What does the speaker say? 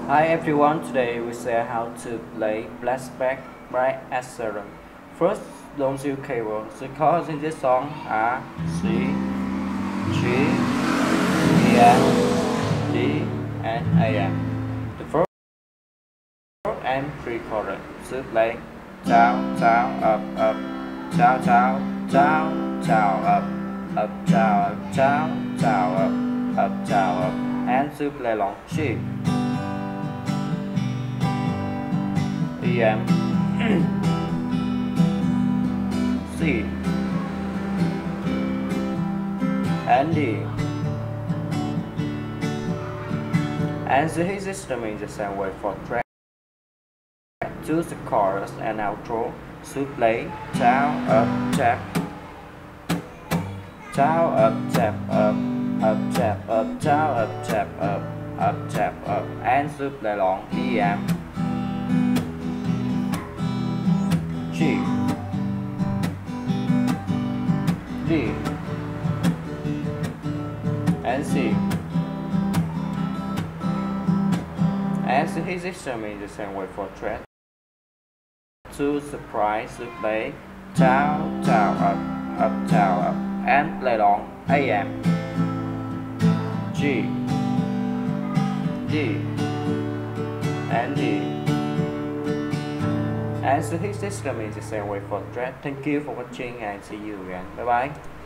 Hi everyone, today we share how to play flashback by Sheeran. First, don't use keyboard. The chords in this song are C, G, E, M, D, and A, M. The first and three chords should play down, down, up, up, down, down, down, down, up, down, up, down, down, up, down, up, and should play long G. E, M, C, and D, and the hit system in the same way for track. Choose the chorus and outro should play down, up, tap, down, up, tap, up, tap, up, down, up, tap, up, tap, up, and should play long E, M, G, D, and C. And the hit system is the same way for track. To surprise to play down, down, up, down, up, and play long A, M, G, D, and D. And the hit system is the same way for track. Thank you for watching and see you again. Bye bye.